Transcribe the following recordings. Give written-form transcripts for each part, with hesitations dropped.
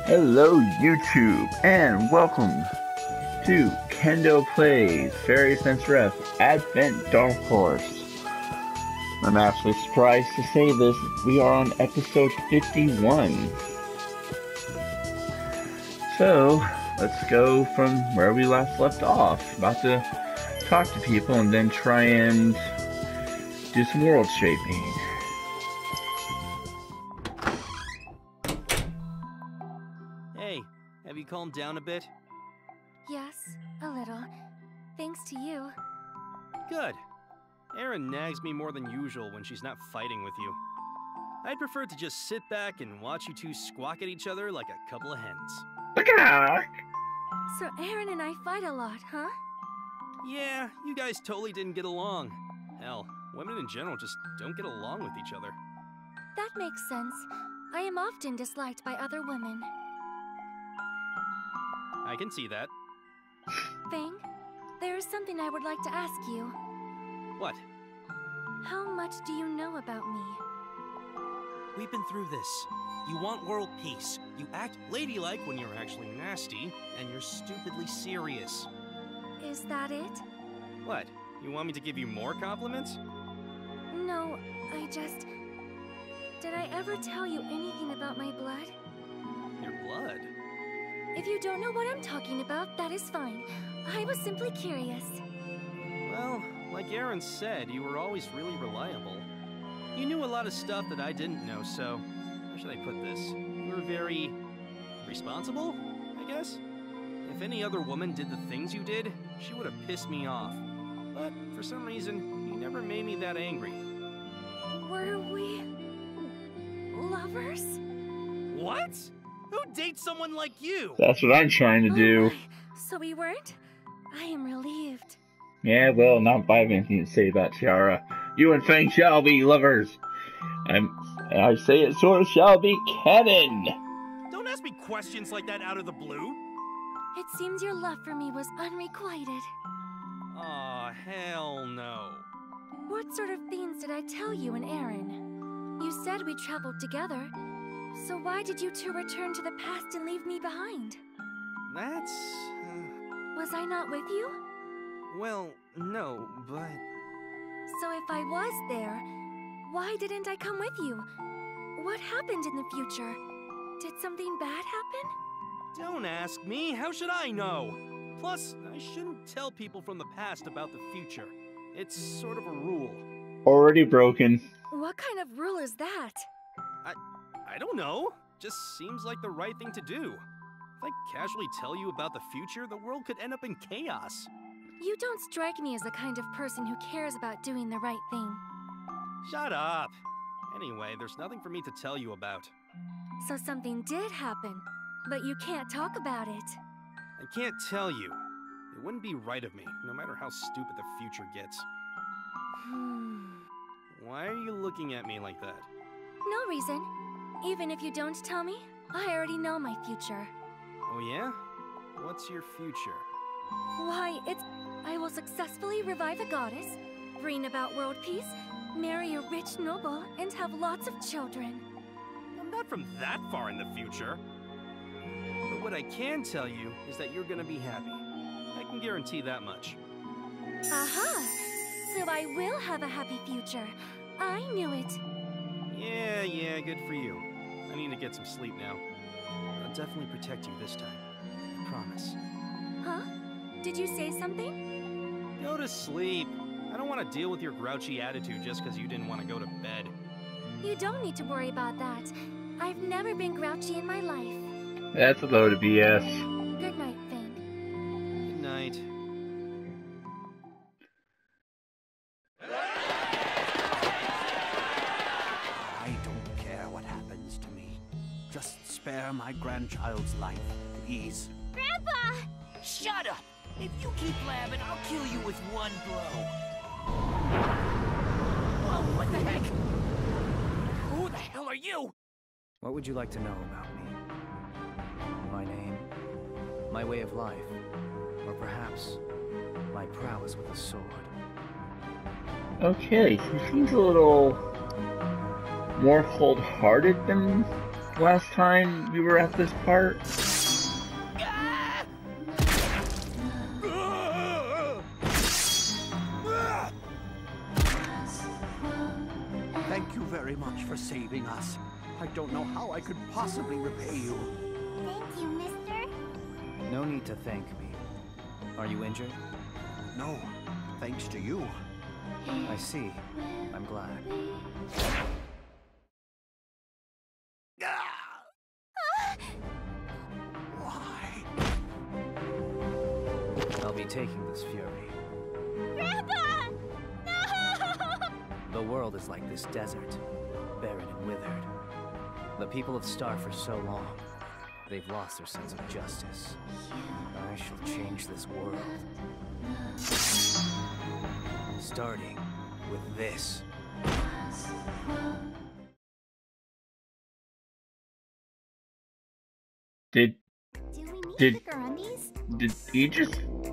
Hello YouTube, and welcome to Kendo Plays Fairy Fence Ref Advent Dark Horse. I'm actually surprised to say this, we are on episode 51. So, let's go from where we last left off. About to talk to people and then try and do some world shaping. Have you calmed down a bit? Yes, a little. Thanks to you. Good. Erin nags me more than usual when she's not fighting with you. I'd prefer to just sit back and watch you two squawk at each other like a couple of hens. So Erin and I fight a lot, huh? Yeah, you guys totally didn't get along. Hell, women in general just don't get along with each other. That makes sense. I am often disliked by other women. I can see that. Fang, there is something I would like to ask you. What? How much do you know about me? We've been through this. You want world peace. You act ladylike when you're actually nasty, and you're stupidly serious. Is that it? What? You want me to give you more compliments? No, I just... Did I ever tell you anything about my blood? Your blood? If you don't know what I'm talking about, that is fine. I was simply curious. Well, like Erin said, you were always really reliable. You knew a lot of stuff that I didn't know, so... How should I put this? You were very... responsible, I guess? If any other woman did the things you did, she would have pissed me off. But, for some reason, you never made me that angry. Were we... lovers? What? Who dates someone like you? That's what I'm trying to do. So we weren't? I am relieved. Yeah, well, not by anything to say about Tiara. You and Fang shall be lovers. I say it so it shall be canon. Don't ask me questions like that out of the blue. It seems your love for me was unrequited. Aw, hell no. What sort of things did I tell you and Erin? You said we traveled together. So why did you two return to the past and leave me behind? That's... Was I not with you? Well, no, but... So if I was there, why didn't I come with you? What happened in the future? Did something bad happen? Don't ask me, how should I know? Plus, I shouldn't tell people from the past about the future. It's sort of a rule. Already broken. What kind of rule is that? I don't know. Just seems like the right thing to do. If I casually tell you about the future, the world could end up in chaos. You don't strike me as the kind of person who cares about doing the right thing. Shut up. Anyway, there's nothing for me to tell you about. So something did happen, but you can't talk about it. I can't tell you. It wouldn't be right of me, no matter how stupid the future gets. Why are you looking at me like that? No reason. Even if you don't tell me, I already know my future. Oh yeah? What's your future? Why, I will successfully revive a goddess, bring about world peace, marry a rich noble, and have lots of children. I'm not from that far in the future. But what I can tell you is that you're gonna be happy. I can guarantee that much. Aha! So I will have a happy future. I knew it. Yeah, good for you. I need to get some sleep now. I'll definitely protect you this time. I promise. Huh? Did you say something? Go to sleep. I don't want to deal with your grouchy attitude just because you didn't want to go to bed. You don't need to worry about that. I've never been grouchy in my life. That's a load of BS. Good night, Fang. Good night. I don't care what happens to me. Just spare my grandchild's life, please. Grandpa! Shut up! If you keep blabbing, I'll kill you with one blow. Whoa, what the heck? Who the hell are you? What would you like to know about me? My name, my way of life, or perhaps my prowess with a sword? Okay, he seems a little more cold-hearted than last time we were at this part? Thank you very much for saving us. I don't know how I could possibly repay you. Thank you, mister. No need to thank me. Are you injured? No, thanks to you. I see. I'm glad. Why? I'll be taking this fury. Grandpa! No! The world is like this desert, barren and withered. The people have starved for so long, they've lost their sense of justice. I shall change this world. Starting with this. Do we need Did- thicker undies? Did he just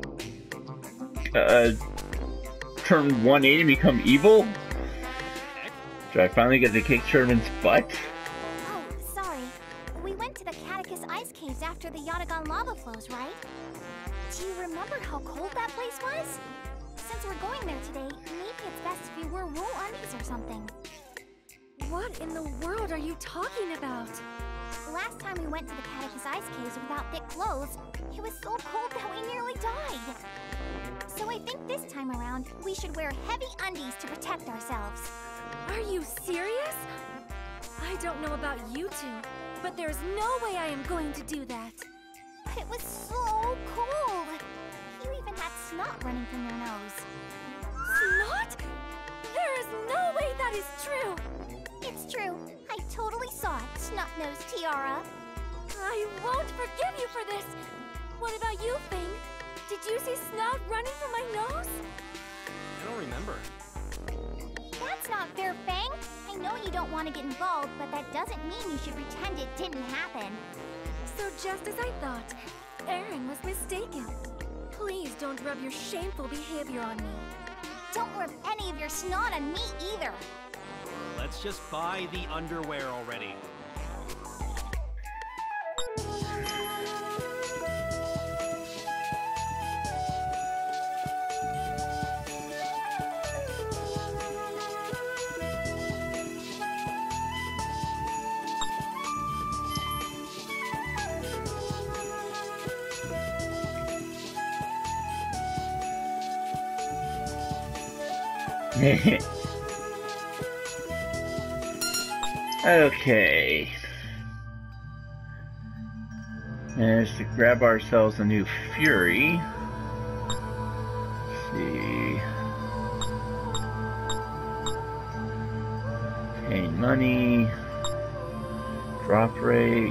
turn 180 and become evil? Did I finally get to kick Sherman's butt? Oh, sorry. We went to the Catechus ice caves after the Yatagan lava flows, right? Do you remember how cold that place was? Since we're going there today, maybe it's best if you wear wool undies or something. What in the world are you talking about? Last time we went to the Catechus ice caves without thick clothes, it was so cold that we nearly died. So I think this time around, we should wear heavy undies to protect ourselves. Are you serious? I don't know about you two, but there's no way I am going to do that. It was so cold. You even had snot running from your nose. Snot? There is no way that is true. It's true. I totally saw it, Snot-Nosed Tiara. I won't forgive you for this. What about you, Fang? Did you see snot running from my nose? I don't remember. That's not fair, Fang. I know you don't want to get involved, but that doesn't mean you should pretend it didn't happen. So just as I thought, Aaron was mistaken. Please don't rub your shameful behavior on me. Don't rub any of your snot on me either. Let's just buy the underwear already. Okay. Managed to grab ourselves a new Fury. Let's see. Pay money. Drop rate.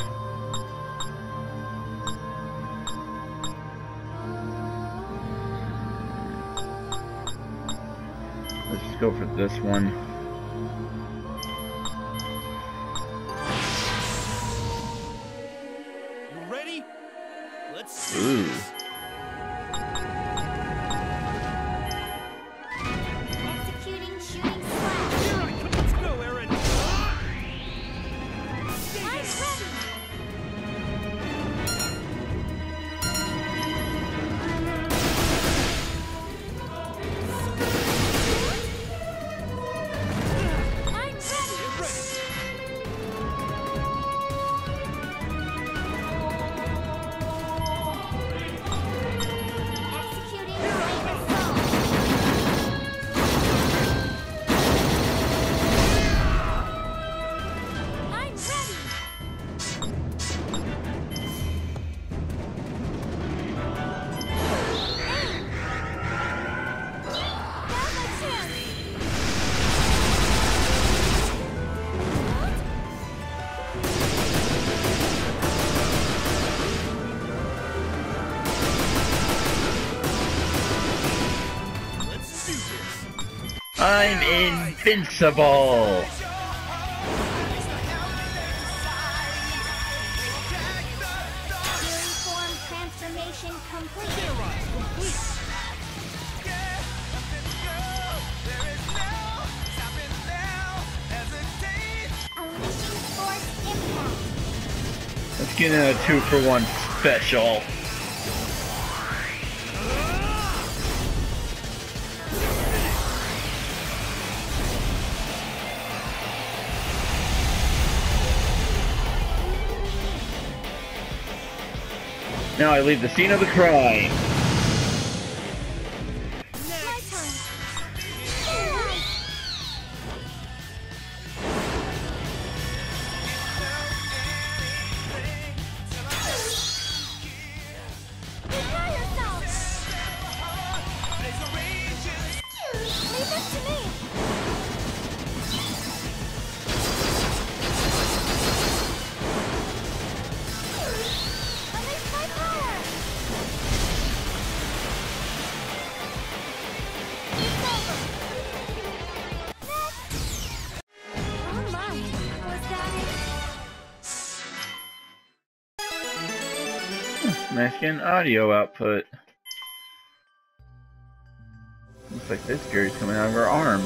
Let's go for this one. You ready? Let's see. Ooh. Executing shooting slash. Here I come. Let's go, Aaron. I'm ready. I'm ready! Executing rain assault. I'm ready! Now's my chance. Let's do this. I'm invincible! Fury form transformation complete. Unleashing force impact. Let's get in a 2-for-1 special. Now I leave the scene of the crime. My turn. Prepare yourself. Leave this to me. Unleash my power. It's over. Next. Oh my, was that it? Nice getting audio output. Looks like this gear's coming out of her arm.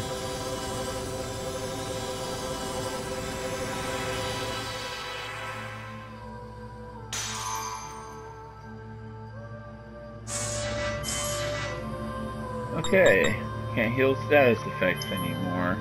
Okay, can't heal status effects anymore.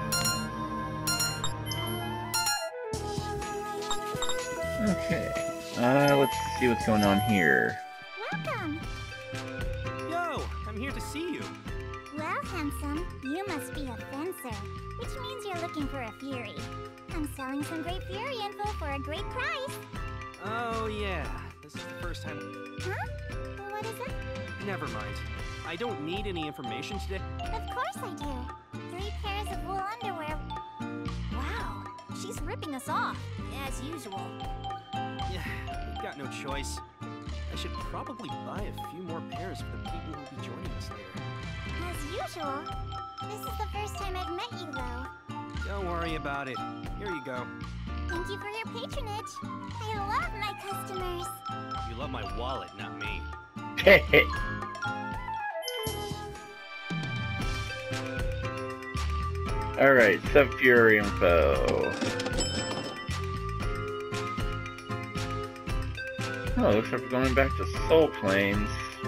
Okay, let's see what's going on here. Welcome. Yo, I'm here to see you. Well, handsome, you must be a fencer, which means you're looking for a Fury. I'm selling some great Fury info for a great price. Oh yeah, this is the first time. Huh? What is it? Never mind. I don't need any information today. Of course I do. 3 pairs of wool underwear. Wow, she's ripping us off, as usual. Yeah, we've got no choice. I should probably buy a few more pairs for the people who will be joining us later. As usual. This is the first time I've met you, though. Don't worry about it. Here you go. Thank you for your patronage. I love my customers. You love my wallet, not me. Alright, Sub-Fury info. Oh, looks like we're going back to Soul Plains.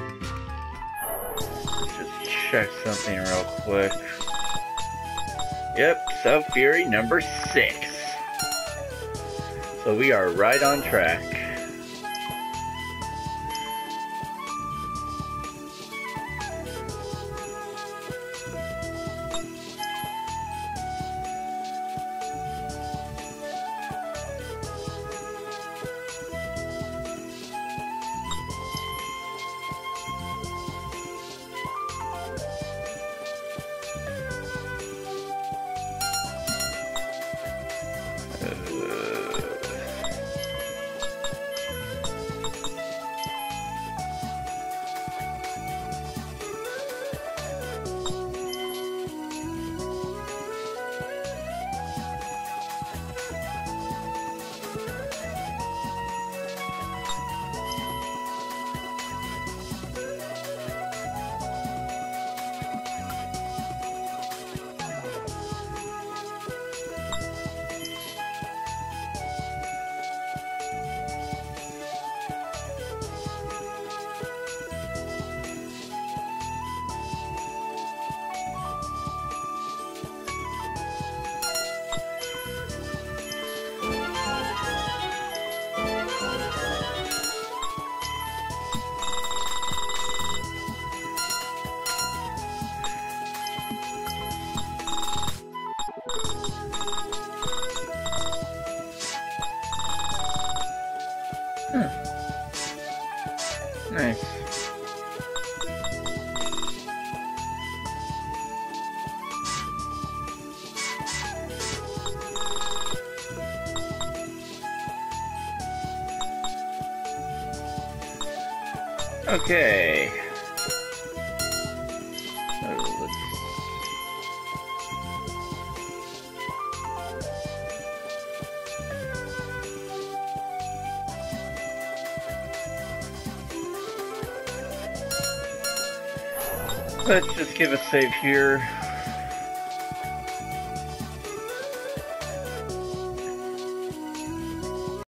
Let's just check something real quick. Yep, Sub-Fury number 6. So we are right on track. Nice. Okay. Let's just give a save here.